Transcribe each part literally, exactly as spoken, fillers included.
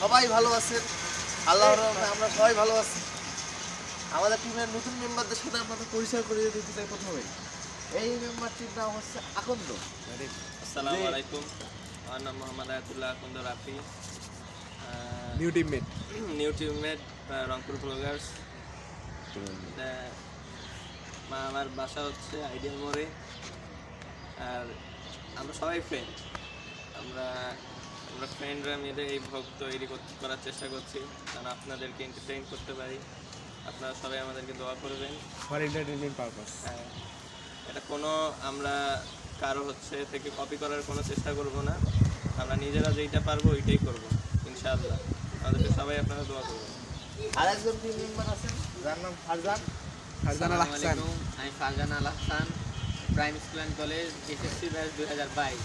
সবাই ভালো আছেন, আল্লাহর রহমতে আমরা সবাই ভালো আছি। আমাদের টিমের নতুন মেম্বারদের সাথে আপনাদের পরিচয় করিয়ে দিতে চাই। প্রথমে এই মেম্বারটির নাম হচ্ছে আকন্দ। আসসালামু আলাইকুম, আমার নাম Mohammad Ayatullah Akanda Rafi. New teammate new teammate Rangpur bloggers. আমার বাসা হচ্ছে আইডিয়াল মোড়ে, আর আমরা সবাই ফ্রেন্ড। আমরা আমরা ফ্রেন্ডরা মিলে এই ভ্লগ তৈরি করার চেষ্টা করছি, কারণ আপনাদেরকে এন্টারটেইন করতে পারি। আপনারা সবাই আমাদেরকে দোয়া করবেন ফর এন্টারটেইনমেন্ট পারপাস। হ্যাঁ, এটা কোনো আমরা কারো হচ্ছে থেকে কপি করার কোনো চেষ্টা করব না। আমরা নিজেরা যেইটা পারবো ওইটাই করবো ইনশাআল্লাহ। আমাদেরকে সবাই আপনারা দোয়া করবেন। আর একজন টিম মেম্বার আছেন যার নাম ফারজান। ফারজান আল হাসান। আমি Farzan Al Hasan, prime school and college, SSC batch দুই হাজার বাইশ।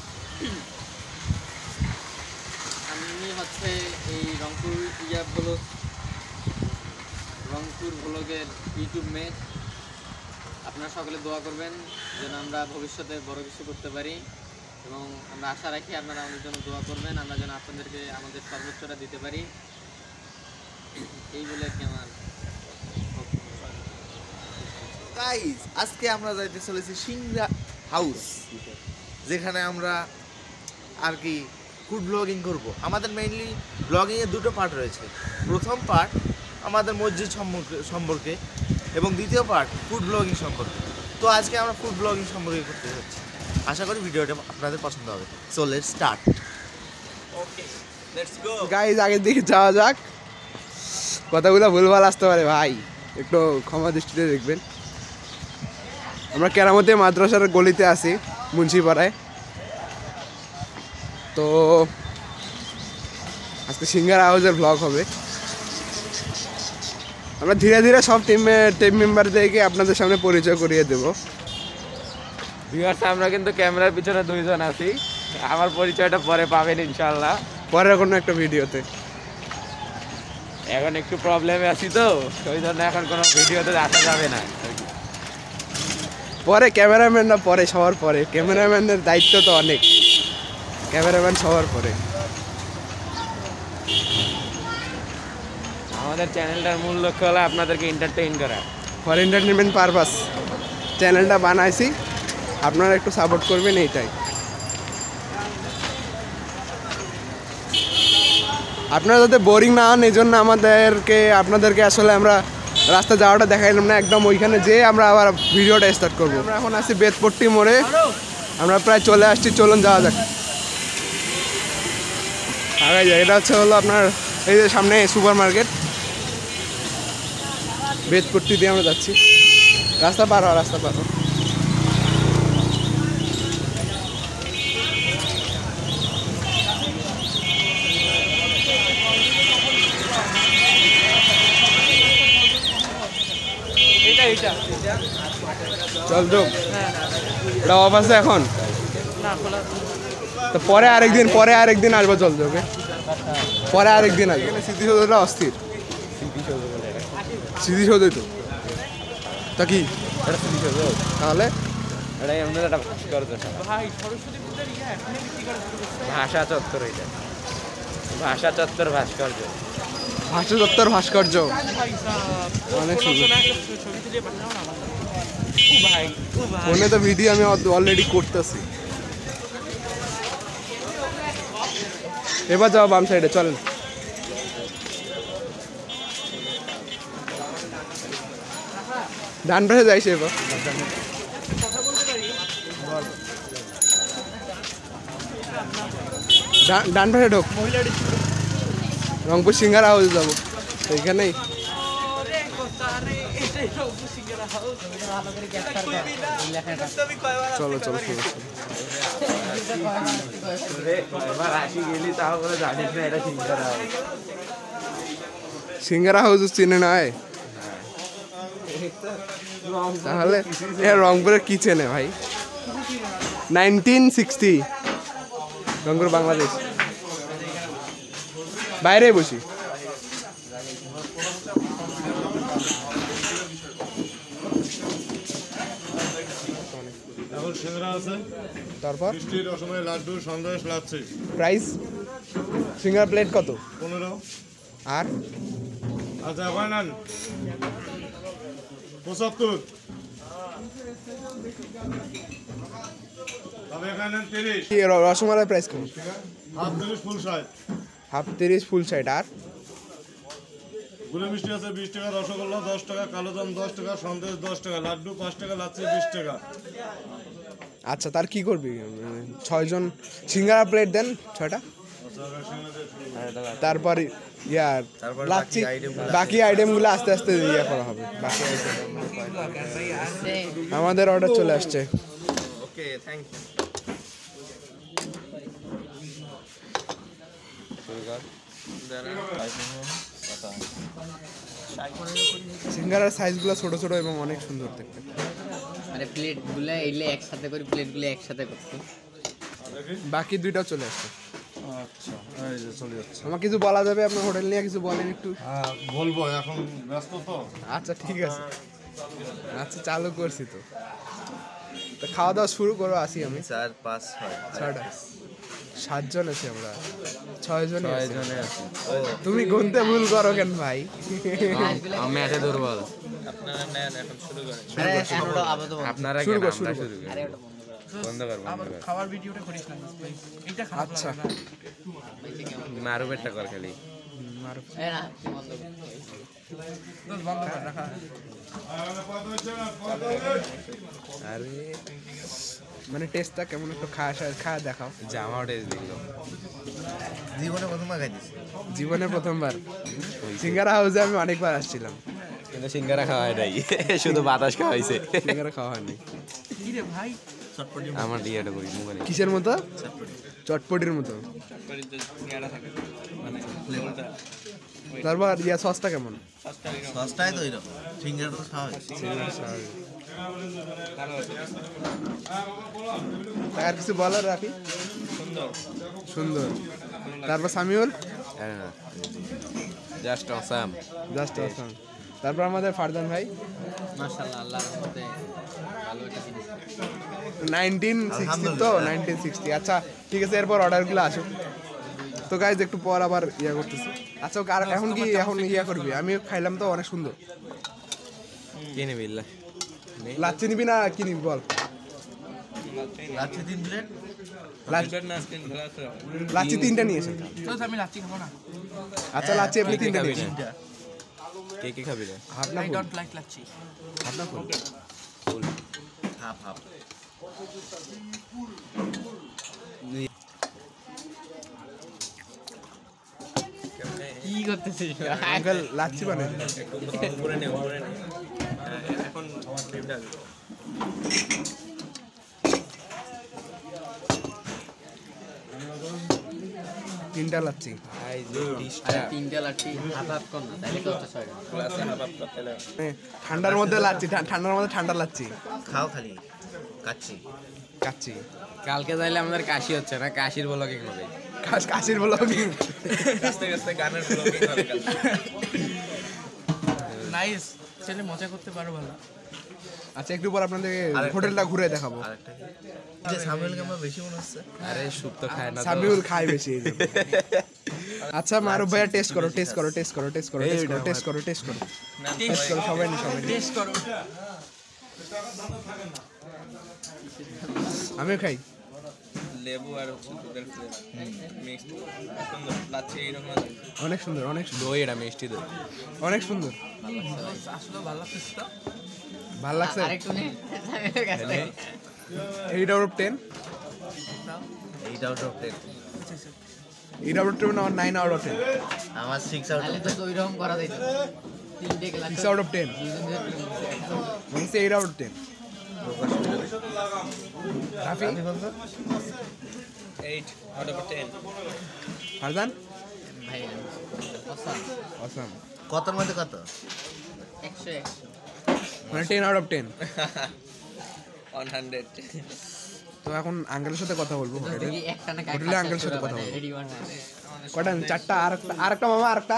আমি হচ্ছে এই রংপুর ইয়া ব্লগ রংপুর ব্লগের ইউটিউব মেট। আপনারা সকলে দোয়া করবেন যেন আমরা ভবিষ্যতে বড় কিছু করতে পারি, এবং আমরা আশা রাখি আপনারা আমাদের জন্য দোয়া করবেন, আমরা যেন আপনাদেরকে আমাদের সর্বোচ্চটা দিতে পারি। এই বলে আর কি আমার। গাইস, আজকে আমরা যাইতে চলেছি সিংড়া হাউস, যেখানে আমরা আর কি ফুড ব্লগিং করব। আমাদের মেইনলি ব্লগিংয়ের দুটো পার্ট রয়েছে। প্রথম পার্ট আমাদের মসজিদ সম্পর্কে এবং দ্বিতীয় পার্ট ফুড ব্লগিং সম্পর্কে। তো আজকে আমরা ফুড ব্লগিং সম্পর্কে করতে যাচ্ছি। আশা করি ভিডিওটা আপনাদের পছন্দ হবে। So let's start. Okay, let's go guys, আগের দিকে যাওয়া যাক। কথাগুলো ভুলভাল আসতে পারে ভাই, একটু ক্ষমা দৃষ্টিতে দেখবেন। আমরা কেরামতি মাদ্রাসার গলিতে আছি, মুন্সিপাড়ায়। তো আজকে সিঙ্গার হাউসের ব্লগ হবে। আমরা ধীরে ধীরে সব টিম টিম মেম্বারদেরকে আপনাদের সামনে পরিচয় করিয়ে দেবো। ভিউয়ার্স, আমরা কিন্তু ক্যামেরার পিছনে দুইজন আছি। আমার পরিচয়টা পরে পাবেন ইনশাআল্লাহ, পরের কোনো একটা ভিডিওতে। এখন একটু প্রবলেমে আছি তো, ওই জন্য এখন কোনো ভিডিওতে আসা যাবে না। পরে ক্যামেরাম্যানরা পরে, সবার পরে। ক্যামেরাম্যানের দায়িত্ব তো অনেক, ক্যামেরাম্যান সবার পরে। আমাদের চ্যানেলটার মূল লক্ষ্য হলো আপনাদেরকে এন্টারটেইন করা। ফর এন্টারটেনমেন্ট পারপাস চ্যানেলটা বানাইছি, আপনারা একটু সাপোর্ট করবেন, এইটাই। আপনারা যাতে বোরিং না হন, এই জন্য আমাদেরকে আপনাদেরকে আসলে আমরা রাস্তা যাওয়াটা দেখাইলাম না, একদম ওইখানে যেয়ে আমরা আবার ভিডিওটা স্টার্ট করবো। আমরা এখন আছি বেতপট্টি মোড়ে, আমরা প্রায় চলে আসছি। চলুন যাওয়া যাক, আগে যাই। এটা হচ্ছে হলো আপনার এই যে সামনে সুপার মার্কেট, বেতপট্টি দিয়ে আমরা যাচ্ছি। রাস্তা পার হওয়া, রাস্তা পার হওয়া। চল চল, এটা অফ আছে এখন, তো পরে আরেকদিন পরে আরেকদিন আসবো। চল যাবে, পরে আরেকদিন আসবো। এখানে স্মৃতিসৌধটা অস্থির। স্মৃতিসৌধই তো, তা কি তাহলে ভাষা চত্বর, এটা ভাষা চত্বর ভাস্কর্য। ভাষা চত্বর ভাস্কর্য অনেক সুন্দর। ফোনে তো ভিডিও আমি অলরেডি করতেছি। এবার যাও বাম সাইডে, চলেন। ডান পাশে যাইছে এবার, ডান পাশে ঢোক। রংপুর সিঙ্গার হাউস যাবো, এইখানেই। চলো চলো চলো। সিঙ্গারা হাউস চিনে না, তাহলে রংপুরের কি চেনে ভাই? Nineteen sixty Rangpur Bangladesh. বাইরে বসি। এখন সিঙ্গারা আছে, তারপর মিষ্টি, রসমালাই, লাড্ডু, সন্দেশ, লাচ্ছি। প্রাইস সিঙ্গারা প্লেট কত? পনেরো। আর আচ্ছা ওখানে নেন পঁচাত্তর। তবে এখানে নেন তিরিশ। কি র- রসমালাই প্রাইস কত? হাফ তিরিশ ফুল ষাট। হাফ তিরিশ ফুল সাইড। আর গুলো মিষ্টি আছে বিশ টাকা, রসগোল্লা দশ টাকা, কালোজাম দশ টাকা, সন্দেশ দশ টাকা, লাড্ডু পাঁচ টাকা, লাচ্ছি বিশ টাকা। আচ্ছা তার কি করবি? ছয়জন সিঙ্গারা প্লেট দেন ছয়টা। তারপর ইয়ার তারপর লাচ্ছি বাকি itemগুলো বাকি আইটেমগুলো আস্তে আস্তে ইয়ে করা হবে। বাকি item। আমাদের অর্ডার চলে আসছে। Okay thank you. সিঙ্গারার সাইজগুলো ছোট ছোট এবং অনেক সুন্দর দেখতে। মানে প্লেটগুলো এলে একসাথে করে প্লেটগুলো একসাথে করতে। বাকি দুইটাও চলে আসছে। আচ্ছা এই যে চলে যাচ্ছে। আমার কিছু বলা যাবে? আপনার হোটেল নিয়ে কিছু বলেন একটু। হ্যাঁ বলবো, এখন ব্যস্ত তো। আচ্ছা ঠিক আছে। আচ্ছা চালু করছি তো। তো খাওয়া দাওয়া শুরু করো, আসি আমি। চার পাঁচ ছয় ছয়টা সাতজন আছি আমরা। ছয়জন ছয়জনে আছি। তুমি গুনতে ভুল করো কেন ভাই? আমি ম্যাথে দুর্বল। আপনারা নেন এখন শুরু করেন। আরে এখন ওটা আপাতত বন্ধ। আপনারা শুরু কেন কর, আমরা শুরু কর। শুরু করি। আরে ওটা বন্ধ করো। বন্ধ কর বন্ধ কর। খাবার ভিডিওটা করিস না ভাই, এইটা খারাপ আচ্ছা লাগে না। মারু পেটটা কর খালি। এ না বন্ধ করো। তো বন্ধ কর রাখা। আরে মানে টেস্টটা কেমন একটু খাওয়া খাওয়া দেখাও। জামাও টেস্ট দিল। জীবনে প্রথমবার খাইতেছি। জীবনে প্রথমবার সিঙ্গারা হাউসে আমি অনেকবার আসছিলাম, কিন্তু সিঙ্গারা খাওয়া হয় নাই, শুধু বাতাস খাওয়া হয়েছে। সিঙ্গারা খাওয়া হয়নি। কি রে ভাই, আমার ডিয়াটা করি মুখে নেই। কিসের মতো? চটপটির মতো। বাড়িতে পেয়ারা থাকে মানে ফ্লেভারটা তারপর ইয়া সসটা কেমন? সস্তায় তো এরকম, সিঙ্গারা তো খাওয়া হয়। আর কিছু বলার রাখি? সুন্দর। সুন্দর। তারপর Samiul just awesome. Just awesome. তারপর আমাদের ফারদান ভাই মাশাআল্লাহ আল্লাহর রহমতে ভালো একটা জিনিস। নাইনটিন সিক্সটি তো নাইনটিন সিক্সটি। আচ্ছা ঠিক আছে, এরপর অর্ডারগুলো আসুক তো গাইজ, একটু পর আবার ইয়া করতেছি। আচ্ছা আর এখন কি এখন ইয়া করবি? আমি খাইলাম তো অনেক সুন্দর। কি নিবি? লাচ্ছি নিবি না কি নিবি বল? লাচ্ছি তিন প্লেট। লাচ্ছি- না স্ক্রিন গ্লাস লাচ্ছি তিনটা নিয়েছে। তো আমি লাচ্ছি খাবো না। আচ্ছা লাচ্ছি আপনি তিনটা খাবি নিয়েছেন। না? কে কে খাবি না? আপনার I full, don't like lassi. আপনার ফুল। Half half. কি করতেছিস? আঙ্কেল লাচ্ছি বানাই। উপরে নে উপরে নে। হ্যাঁ, এখন ডিমটা দিবো। তিনটা লাচ্ছি। আরে তিনটা লাচ্ছি হাফ হাফ কর না, তাইলে কত ছয়টা। গ্লাসে হাফ হাফ করতে লাগে। এ, ঠান্ডার মধ্যে লাচ্ছি, ঠা- ঠান্ডার মধ্যে ঠান্ডা লাচ্ছি খাও খালি কাচ্ছি। কাচ্ছি। কালকে যাইলে আমাদের কাশি হচ্ছে না, কাশির ব্লগিং হবে। কাশ কাশির বলো কি? কাছতে কাছতে গানের ব্লগিং হবে কাল। নাইস, ছেলে মজা করতে পারো ভালো। আচ্ছা একটু পর আপনাদের হোটেলটা ঘুরে দেখাবো। আরেকটা কি? যে সামুয়েলকে আমার বেশি মনে হচ্ছে। আরে সুপ তো খায় না তো। সামিউল খায় বেশি এই জন্য। আচ্ছা মারুফ ভাইয়া টেস্ট করো টেস্ট করো টেস্ট করো টেস্ট করো টেস্ট করো টেস্ট করো টেস্ট করো টেস্ট করো সবাই নি সবাই নি। টেস্ট করো। আমিও খাই। লেবু আর হচ্ছে দুধের ফ্লেভার মিক্সড সুন্দর লাচ্ছি এইরকম। অনেক সুন্দর অনেক সুন্দর দই, এটা মিষ্টি দই। অনেক সুন্দর। আসলে ভালো লাগতেছে তো। ভালো লাগছে। আরেকটু নে। কাছে। Eight out of ten. Eight out of ten. Eight out of ten আমার নাইন আউট অফ টেন। আমার সিক্স আউট তাহলে তো ওই রকম করা যাইতো। তিনটে glass. Six out of ten. বলছি eight out of ten. Rafi eight out of ten. Farzan ভাই অসাম। অসাম। কতর মধ্যে কত? একশো একশো। মানে ten out of ten. One hundred. তো এখন আঙ্কেলের সাথে কথা বলবো হোটেলে। দেখি একটা না হোটেলে আঙ্কেলের সাথে কথা বলবো। Ready one. কটা? চারটা। আর একটা আর একটা মামা আর একটা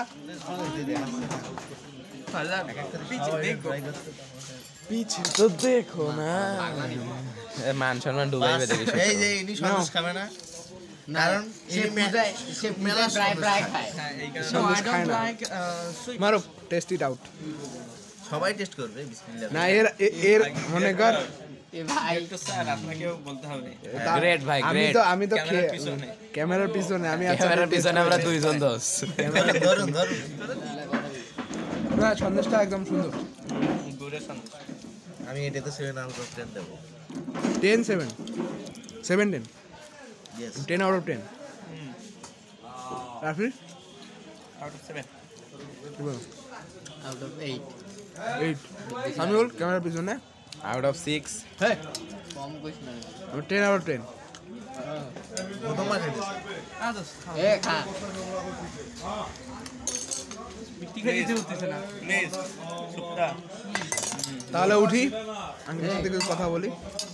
ফারজান পিচ দেখো। পিছে তো দেখো না। এ, মান সম্মান ডুবাইবে দেখিস। এই যে ইনি সন্দেশ খাবে না। কারণ সে এই মে- পূজায় সে মেলা পূজায় প্রায় প্রায় সন্দেশ খায় No, I খায় don't না। like uh, sweet. মারো টেস্ট ইট আউট সবাই টেস্ট করবে বিসমিল্লাহ না এর এ- এর মনে কর এ ভাই একটু স্যার আপনাকেও বলতে হবে তা- Great ভাই, আমি great. তো আমি তো ক্যামেরার খেয়ে পিছনে। ক্যামেরার পিছনে আমি আচ্ছা ক্যামেরার পিছনে আমরা দুইজন দোষ ধরুন ধরুন পুরো সন্দেশটা একদম সুন্দর গুড়ের সন্দেশ আমি এটাতে সেভেন আউট অফ টেন দেবো ten seven seven ten yes ten out of ten Rafi out of seven out of eight eight Samiul ক্যামেরার পিছনে আউট অফ সিক্স হ্যাঁ কম কইছ না আমি টেন আউট অফ টেন প্রথম মাসে Ah, das kann এ খা ঠিক আছে দিতে হতেছে না। প্লিজ সুপ্তা তাহলে উঠি আমি কিছু থেকে কথা বলি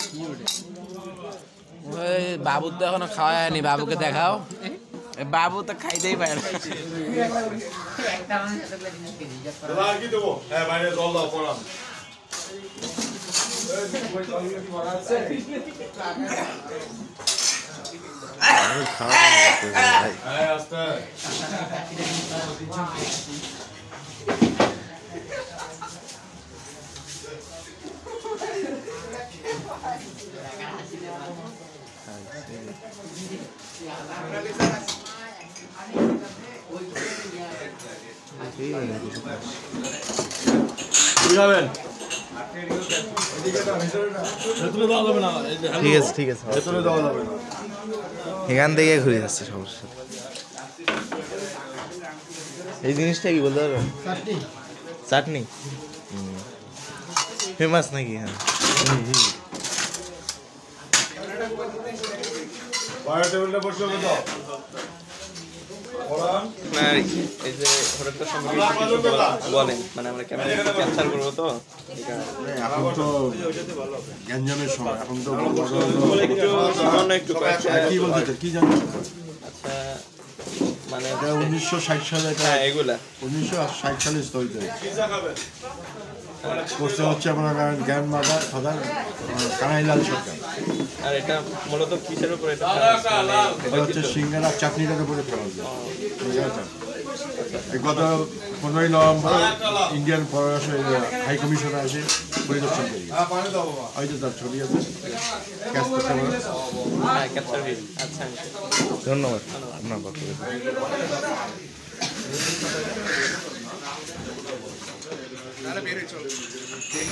ওই বাবু তো এখনো খাওয়া হয়নি বাবুকে দেখাও এ বাবু তো খাইতেই পারে না একটা মানুষ এতগুলো জিনিস কিনে জিজ্ঞাসা করে দাদা আর কি দেবো হ্যাঁ বাইরে জল দাও পড়ান হ্যাঁ আস্তে কি খাবেন ভেতরে দেওয়া যাবে না এই যে, ঠিক আছে ঠিক আছে ভেতরে দেওয়া যাবে না এখান থেকে ঘুরে যাচ্ছে সবার সাথে এই জিনিসটা কি বলতে পারবেন চাটনি চাটনি ফেমাস নাকি হ্যাঁ বাইরে টেবিলটা বসে হবে দাও পড়ান আপনার এই যে হোটেলটা সম্পর্কে একটু কিছু বলা- বলেন মানে আমরা ক্যামেরা ক্যাপচার করবো তো এই কারণে। এখন তো গ্যাঞ্জামের সময় এখন তো একটু সামান্য একটু কয়েকটা কি বলতে কি জানেন আচ্ছা মানে এটা উনিশশো ষাট সালে এটা হ্যাঁ এগুলা উনিশশো ষাট সালে স্থগিত হয়েছে করছে হচ্ছে আপনার জ্ঞান মাদার ফাদার কানাইলাল সরকার আর এটা মূলত কিসের উপর এটা মানে এটা হচ্ছে সিঙ্গারা চাটনিটার উপরে ফেরত যায় সিঙ্গারা চাটনি এই গত পনেরোই নভেম্বর ইন্ডিয়ান পররাষ্ট্র হাই কমিশনার আসে পরিদর্শন করে গেছে। হয়তো তার ছবি আছে ক্যাচ করতে পারে হ্যাঁ ক্যাপচার ভিডিও আচ্ছা ধন্যবাদ আপনার পক্ষ থেকে তাহলে বের হয়ে চলো